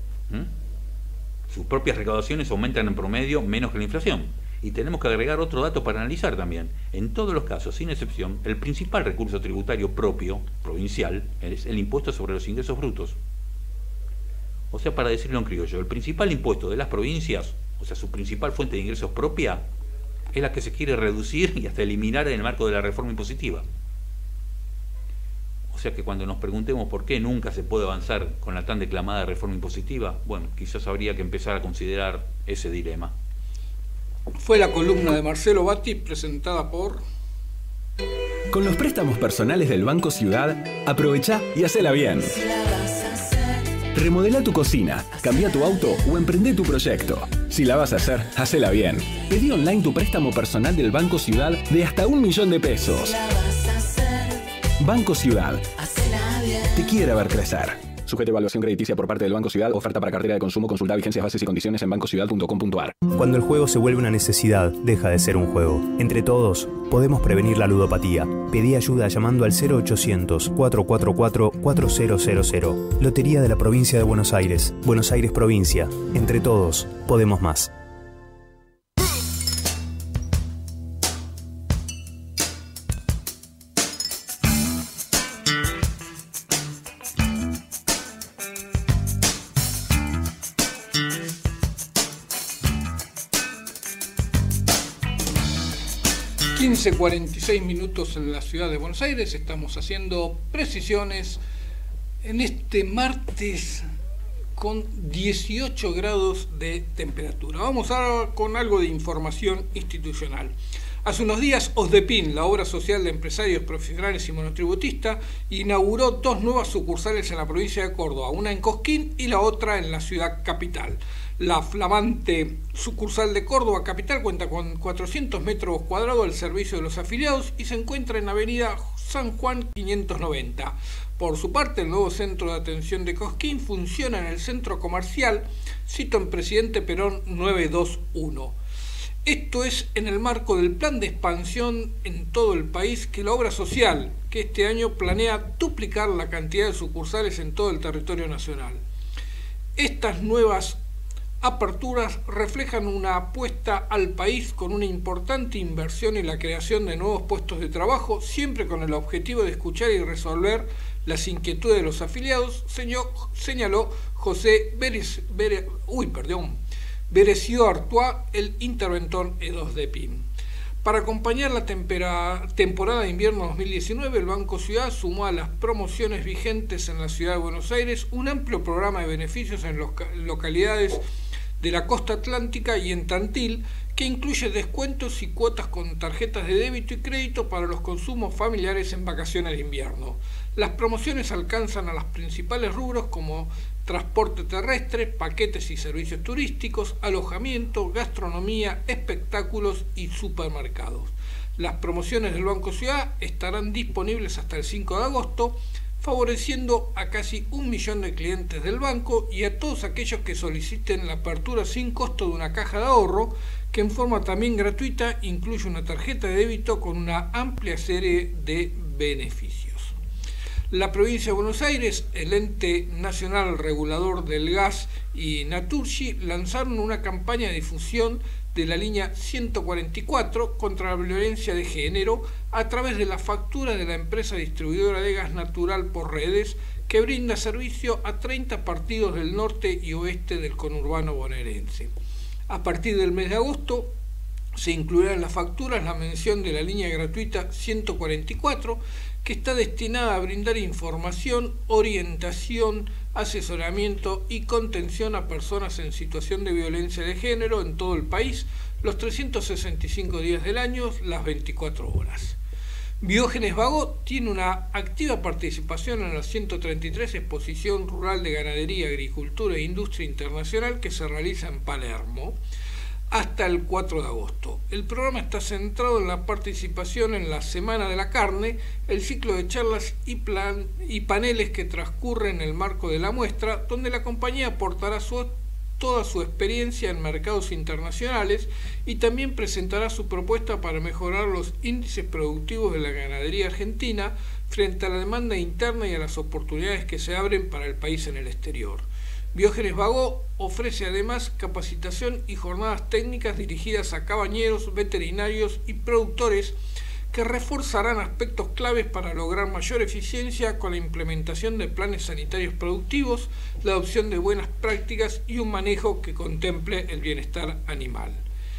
Sus propias recaudaciones aumentan en promedio menos que la inflación. Y tenemos que agregar otro dato para analizar también. En todos los casos, sin excepción, el principal recurso tributario propio, provincial, es el impuesto sobre los ingresos brutos. O sea, para decirlo en criollo, el principal impuesto de las provincias, o sea, su principal fuente de ingresos propia, es la que se quiere reducir y hasta eliminar en el marco de la reforma impositiva. O sea que cuando nos preguntemos por qué nunca se puede avanzar con la tan declamada reforma impositiva, bueno, quizás habría que empezar a considerar ese dilema. Fue la columna de Marcelo Batti presentada por... Con los préstamos personales del Banco Ciudad, aprovechá y hacela bien. Remodela tu cocina, cambia tu auto o emprende tu proyecto. Si la vas a hacer, hacela bien. Pedí online tu préstamo personal del Banco Ciudad de hasta 1 millón de pesos. Banco Ciudad. Te quiere ver crecer. Sujeto a evaluación crediticia por parte del Banco Ciudad. Oferta para cartera de consumo. Consulta vigencias, bases y condiciones en bancociudad.com.ar. Cuando el juego se vuelve una necesidad, deja de ser un juego. Entre todos, podemos prevenir la ludopatía. Pedí ayuda llamando al 0800-444-4000. Lotería de la Provincia de Buenos Aires. Buenos Aires Provincia. Entre todos, podemos más. Hace 46 minutos en la ciudad de Buenos Aires. Estamos haciendo precisiones en este martes con 18 grados de temperatura. Vamos ahora con algo de información institucional. Hace unos días, OSDEPIN, la obra social de empresarios profesionales y monotributistas, inauguró 2 nuevas sucursales en la provincia de Córdoba, una en Cosquín y la otra en la ciudad capital. La flamante sucursal de Córdoba Capital cuenta con 400 metros cuadrados al servicio de los afiliados y se encuentra en Avenida San Juan 590. Por su parte, el nuevo centro de atención de Cosquín funciona en el centro comercial, sito en Presidente Perón 921. Esto es en el marco del plan de expansión en todo el país que la obra social, que este año planea duplicar la cantidad de sucursales en todo el territorio nacional. Estas nuevas aperturas reflejan una apuesta al país con una importante inversión y la creación de nuevos puestos de trabajo, siempre con el objetivo de escuchar y resolver las inquietudes de los afiliados, señaló José Berecio Artois, el interventor OSDEPIN. Para acompañar la temporada de invierno 2019, el Banco Ciudad sumó a las promociones vigentes en la ciudad de Buenos Aires un amplio programa de beneficios en localidades de la costa atlántica y en Tantil, que incluye descuentos y cuotas con tarjetas de débito y crédito para los consumos familiares en vacaciones de invierno. Las promociones alcanzan a los principales rubros como transporte terrestre, paquetes y servicios turísticos, alojamiento, gastronomía, espectáculos y supermercados. Las promociones del Banco Ciudad estarán disponibles hasta el 5 de agosto, favoreciendo a casi 1 millón de clientes del banco y a todos aquellos que soliciten la apertura sin costo de una caja de ahorro, que en forma también gratuita incluye una tarjeta de débito con una amplia serie de beneficios. La provincia de Buenos Aires, el ente nacional regulador del gas y Naturgy lanzaron una campaña de difusión de la línea 144 contra la violencia de género a través de la factura de la empresa distribuidora de gas natural por redes, que brinda servicio a 30 partidos del norte y oeste del conurbano bonaerense. A partir del mes de agosto se incluirá en las facturas la mención de la línea gratuita 144, que está destinada a brindar información, orientación, asesoramiento y contención a personas en situación de violencia de género en todo el país, los 365 días del año, las 24 horas. Biógenes Vago tiene una activa participación en la 133 Exposición Rural de Ganadería, Agricultura e Industria Internacional que se realiza en Palermo hasta el 4 de agosto. El programa está centrado en la participación en la Semana de la Carne, el ciclo de charlas y paneles que transcurre en el marco de la muestra, donde la compañía aportará toda su experiencia en mercados internacionales y también presentará su propuesta para mejorar los índices productivos de la ganadería argentina frente a la demanda interna y a las oportunidades que se abren para el país en el exterior. Biógenes Vago ofrece además capacitación y jornadas técnicas dirigidas a cabañeros, veterinarios y productores que reforzarán aspectos claves para lograr mayor eficiencia con la implementación de planes sanitarios productivos, la adopción de buenas prácticas y un manejo que contemple el bienestar animal.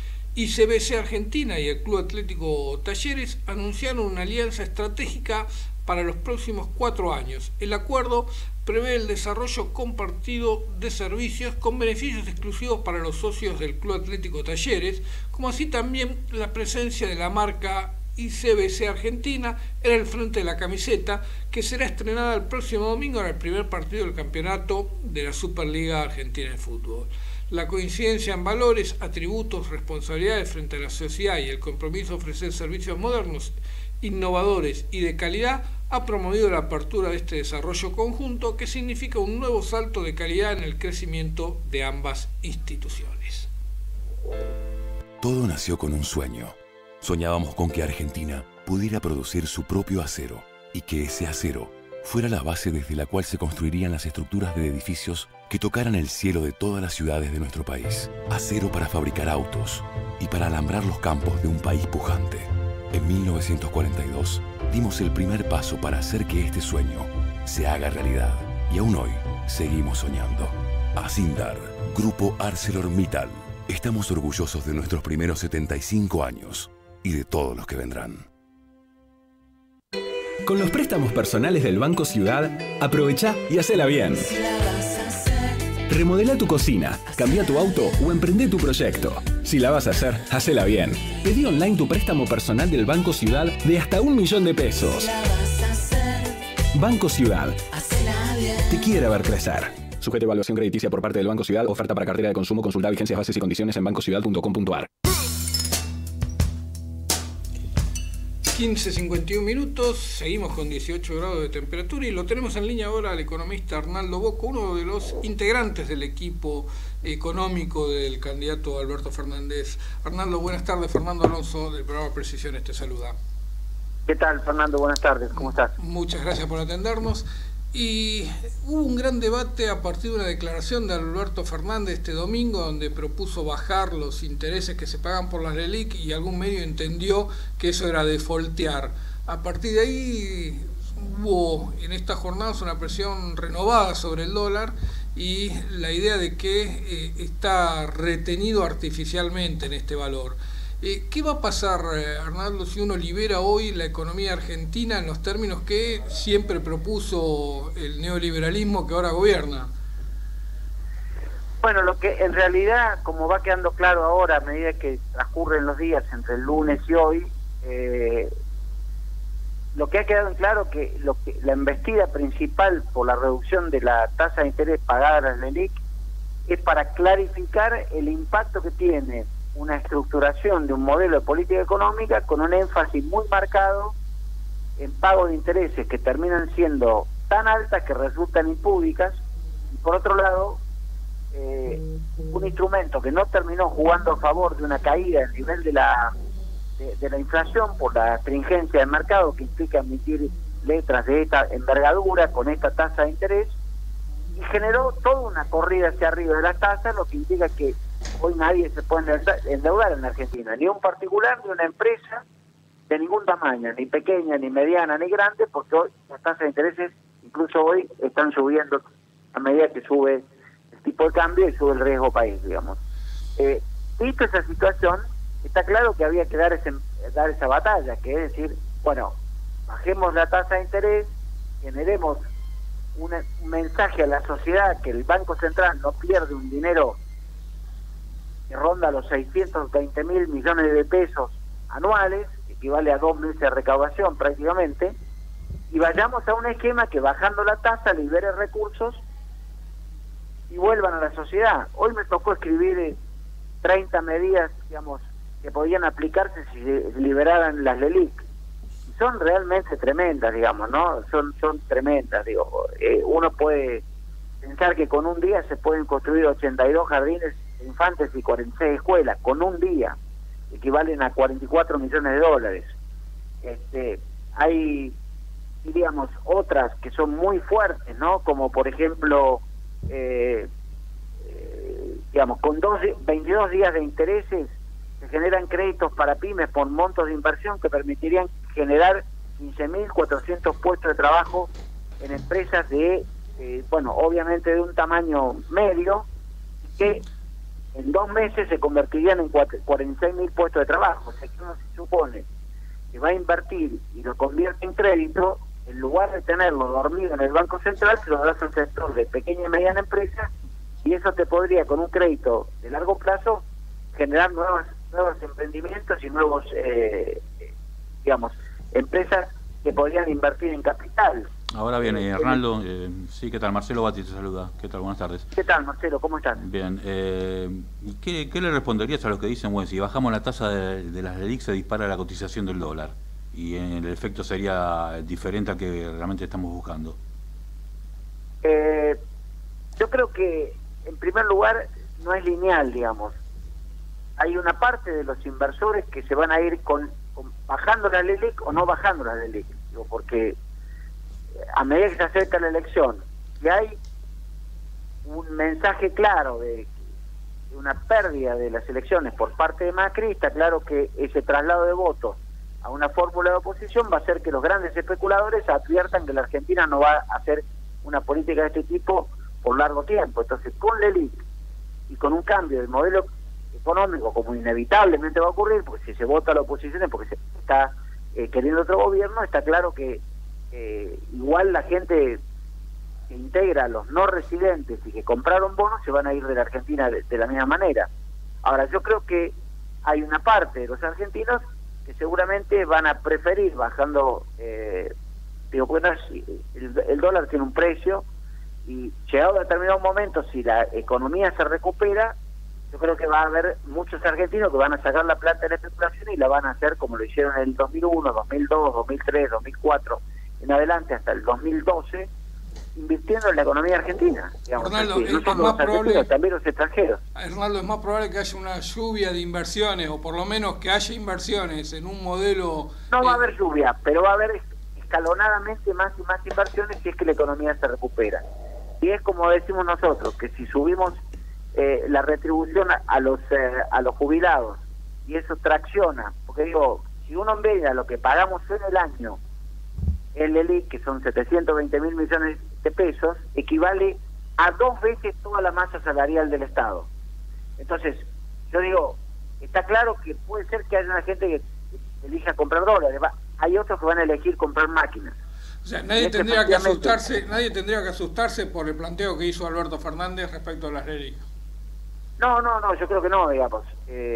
ICBC Argentina y el Club Atlético Talleres anunciaron una alianza estratégica para los próximos 4 años. El acuerdo prevé el desarrollo compartido de servicios con beneficios exclusivos para los socios del Club Atlético Talleres, como así también la presencia de la marca y CBC Argentina en el frente de la camiseta, que será estrenada el próximo domingo en el primer partido del campeonato de la Superliga Argentina de Fútbol. La coincidencia en valores, atributos, responsabilidades frente a la sociedad y el compromiso de ofrecer servicios modernos, innovadores y de calidad ha promovido la apertura de este desarrollo conjunto, que significa un nuevo salto de calidad en el crecimiento de ambas instituciones. Todo nació con un sueño. Soñábamos con que Argentina pudiera producir su propio acero y que ese acero fuera la base desde la cual se construirían las estructuras de edificios que tocaran el cielo de todas las ciudades de nuestro país. Acero para fabricar autos y para alambrar los campos de un país pujante. En 1942 dimos el primer paso para hacer que este sueño se haga realidad. Y aún hoy seguimos soñando. Acindar, Grupo ArcelorMittal. Estamos orgullosos de nuestros primeros 75 años y de todos los que vendrán. Con los préstamos personales del Banco Ciudad, aprovecha y hacela bien. Remodela tu cocina, cambia tu auto o emprende tu proyecto. Si la vas a hacer, hacela bien. Pedí online tu préstamo personal del Banco Ciudad de hasta $1.000.000 de pesos. Banco Ciudad. Te quiere ver crecer. Sujeta a evaluación crediticia por parte del Banco Ciudad. Oferta para cartera de consumo. Consulta vigencias, bases y condiciones en bancociudad.com.ar. 15:51 minutos, seguimos con 18 grados de temperatura y lo tenemos en línea ahora al economista Arnaldo Bocco, uno de los integrantes del equipo económico del candidato Alberto Fernández. Arnaldo, buenas tardes. Fernando Alonso del programa Precisiones te saluda. ¿Qué tal, Fernando? Buenas tardes, ¿cómo estás? Muchas gracias por atendernos. Y hubo un gran debate a partir de una declaración de Alberto Fernández este domingo, donde propuso bajar los intereses que se pagan por las LELIQ y algún medio entendió que eso era defoltear. A partir de ahí hubo en estas jornadas una presión renovada sobre el dólar y la idea de que está retenido artificialmente en este valor. ¿Qué va a pasar, Arnaldo, si uno libera hoy la economía argentina en los términos que siempre propuso el neoliberalismo que ahora gobierna? Bueno, lo que en realidad, como va quedando claro ahora a medida que transcurren los días entre el lunes y hoy, lo que ha quedado en claro que la embestida principal por la reducción de la tasa de interés pagada a las LELIQ es para clarificar el impacto que tiene una estructuración de un modelo de política económica con un énfasis muy marcado en pago de intereses que terminan siendo tan altas que resultan impúdicas, y por otro lado un instrumento que no terminó jugando a favor de una caída del nivel de la inflación por la stringencia del mercado que implica emitir letras de esta envergadura con esta tasa de interés, y generó toda una corrida hacia arriba de las tasas, lo que implica que hoy nadie se puede endeudar en Argentina, ni un particular, ni una empresa de ningún tamaño, ni pequeña, ni mediana, ni grande, porque hoy las tasas de intereses, incluso hoy, están subiendo a medida que sube el tipo de cambio y sube el riesgo país, digamos. Visto esa situación, está claro que había que dar esa batalla, que es decir, bueno, bajemos la tasa de interés, generemos un mensaje a la sociedad que el Banco Central no pierde un dinero que ronda los 620.000 millones de pesos anuales, que equivale a 2 meses de recaudación prácticamente, y vayamos a un esquema que bajando la tasa libere recursos y vuelvan a la sociedad. Hoy me tocó escribir 30 medidas, digamos, que podían aplicarse si se liberaran las LELIQ. Son realmente tremendas, digamos, ¿no? Son tremendas, digo. Uno puede pensar que con un día se pueden construir 82 jardines infantes y 46 escuelas, con un día, equivalen a 44 millones de dólares. Hay, diríamos, otras que son muy fuertes, ¿no? Como por ejemplo, digamos, con 22 días de intereses se generan créditos para pymes por montos de inversión que permitirían generar 15.400 puestos de trabajo en empresas de, bueno, obviamente de un tamaño medio, que en 2 meses se convertirían en 46.000 puestos de trabajo. O sea, que uno se supone que va a invertir y lo convierte en crédito, en lugar de tenerlo dormido en el Banco Central, se lo das al sector de pequeña y mediana empresa, y eso te podría, con un crédito de largo plazo, generar nuevos emprendimientos y nuevos digamos, empresas que podrían invertir en capital. Ahora viene Arnaldo. Sí, ¿qué tal? Marcelo Batti te saluda. ¿Qué tal? Buenas tardes. ¿Qué tal, Marcelo? ¿Cómo estás? Bien. ¿Qué le responderías a los que dicen, bueno, si bajamos la tasa de las LELIQ se dispara la cotización del dólar? Y el efecto sería diferente al que realmente estamos buscando. Yo creo que, en primer lugar, no es lineal, digamos. Hay una parte de los inversores que se van a ir con bajando la LELIQ o no bajando la LELIQ. Digo, porque a medida que se acerca la elección y hay un mensaje claro de una pérdida de las elecciones por parte de Macri, está claro que ese traslado de votos a una fórmula de oposición va a hacer que los grandes especuladores adviertan que la Argentina no va a hacer una política de este tipo por largo tiempo. Entonces, con LELIQ y con un cambio del modelo económico, como inevitablemente va a ocurrir, porque si se vota a la oposición es porque se está queriendo otro gobierno, está claro que igual la gente que integra a los no residentes y que compraron bonos se van a ir de la Argentina de la misma manera. Ahora, yo creo que hay una parte de los argentinos que seguramente van a preferir bajando, bueno, el dólar tiene un precio y llegado a determinado momento, si la economía se recupera, yo creo que va a haber muchos argentinos que van a sacar la plata de la especulación y la van a hacer como lo hicieron en el 2001, 2002, 2003, 2004, en adelante hasta el 2012, invirtiendo en la economía argentina. Digamos, Arnaldo, así, no es solo más los argentinos, probable, también los extranjeros. Arnaldo, es más probable que haya una lluvia de inversiones, o por lo menos que haya inversiones en un modelo... No va a haber lluvia, pero va a haber escalonadamente más y más inversiones si es que la economía se recupera. Y es como decimos nosotros, que si subimos la retribución a los jubilados y eso tracciona, porque digo, si uno mira lo que pagamos en el año el LELIQ, que son 720.000 millones de pesos, equivale a 2 veces toda la masa salarial del Estado. Entonces, yo digo, está claro que puede ser que haya una gente que elija comprar dólares, hay otros que van a elegir comprar máquinas. O sea, nadie tendría que asustarse por el planteo que hizo Alberto Fernández respecto a las LELIQ. No, yo creo que no, digamos.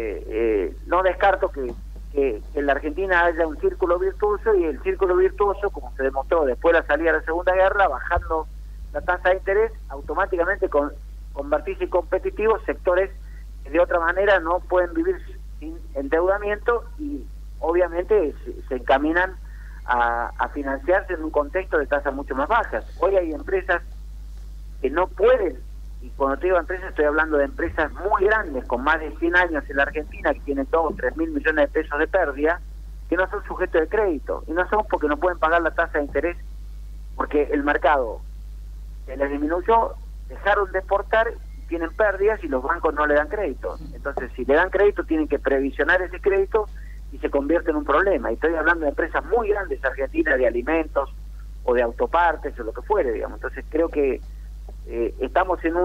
No descarto que en la Argentina haya un círculo virtuoso, y el círculo virtuoso, como se demostró después de la salida de la Segunda Guerra, bajando la tasa de interés, automáticamente convertirse en competitivos sectores que de otra manera no pueden vivir sin endeudamiento y obviamente se encaminan a financiarse en un contexto de tasas mucho más bajas. Hoy hay empresas que no pueden, y cuando te digo empresas estoy hablando de empresas muy grandes con más de 100 años en la Argentina que tienen todos 3.000 millones de pesos de pérdida, que no son sujetos de crédito, y no son porque no pueden pagar la tasa de interés porque el mercado se les disminuyó, dejaron de exportar, tienen pérdidas y los bancos no le dan crédito. Entonces, si le dan crédito, tienen que previsionar ese crédito y se convierte en un problema. Y estoy hablando de empresas muy grandes argentinas, de alimentos o de autopartes o lo que fuere, digamos. Entonces creo que estamos en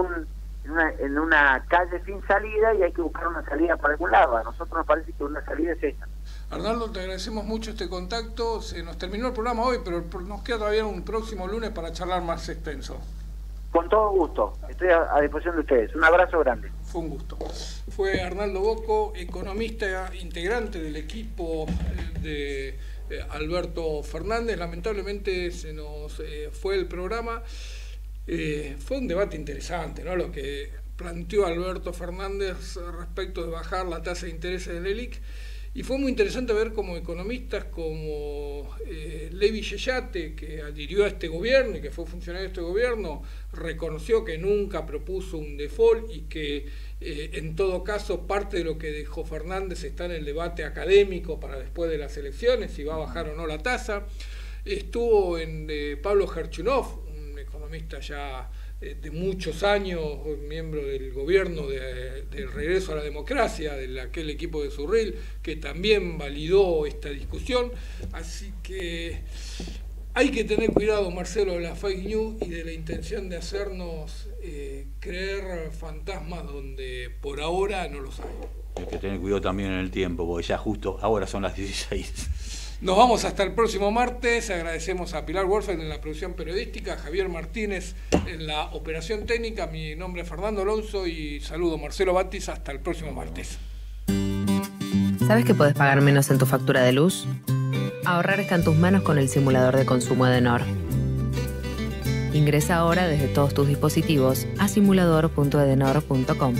una calle sin salida y hay que buscar una salida para algún lado. A nosotros nos parece que una salida es esta. Arnaldo, te agradecemos mucho este contacto. Se nos terminó el programa hoy, pero nos queda todavía un próximo lunes para charlar más extenso. Con todo gusto, estoy a disposición de ustedes. Un abrazo grande. Fue un gusto. Fue Arnaldo Bocco, economista integrante del equipo de Alberto Fernández. Lamentablemente se nos fue el programa. Fue un debate interesante, ¿no? Lo que planteó Alberto Fernández respecto de bajar la tasa de interés del LELIQ. Y fue muy interesante ver como economistas como Levi Yeyate, que adhirió a este gobierno y que fue funcionario de este gobierno, reconoció que nunca propuso un default y que en todo caso parte de lo que dejó Fernández está en el debate académico para después de las elecciones, si va a bajar o no la tasa. Estuvo en Pablo Gerchunov, un economista ya de muchos años, miembro del gobierno del regreso a la democracia, de aquel equipo de Surril, que también validó esta discusión. Así que hay que tener cuidado, Marcelo, de la fake news y de la intención de hacernos creer fantasmas donde por ahora no los hay. Hay que tener cuidado también en el tiempo, porque ya justo ahora son las 16. Nos vamos hasta el próximo martes. Agradecemos a Pilar Wolfeld en la producción periodística, a Javier Martínez en la operación técnica. Mi nombre es Fernando Alonso y saludo a Marcelo Batis. Hasta el próximo martes. ¿Sabes que podés pagar menos en tu factura de luz? Ahorrar está en tus manos con el simulador de consumo de Edenor. Ingresa ahora desde todos tus dispositivos a simulador.edenor.com.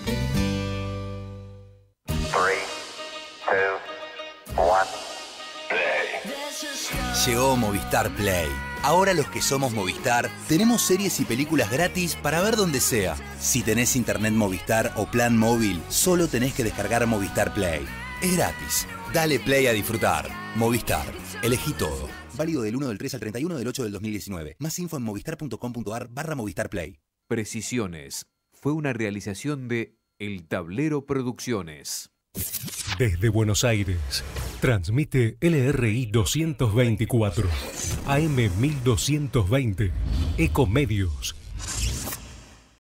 Llegó Movistar Play. Ahora los que somos Movistar tenemos series y películas gratis para ver donde sea. Si tenés internet Movistar o plan móvil, solo tenés que descargar Movistar Play. Es gratis. Dale play a disfrutar. Movistar. Elegí todo. Válido del 1 del 3 al 31 del 8 del 2019. Más info en movistar.com.ar/Movistar Play. Precisiones. Fue una realización de El Tablero Producciones. Desde Buenos Aires, transmite LRI 224, AM 1220, Ecomedios,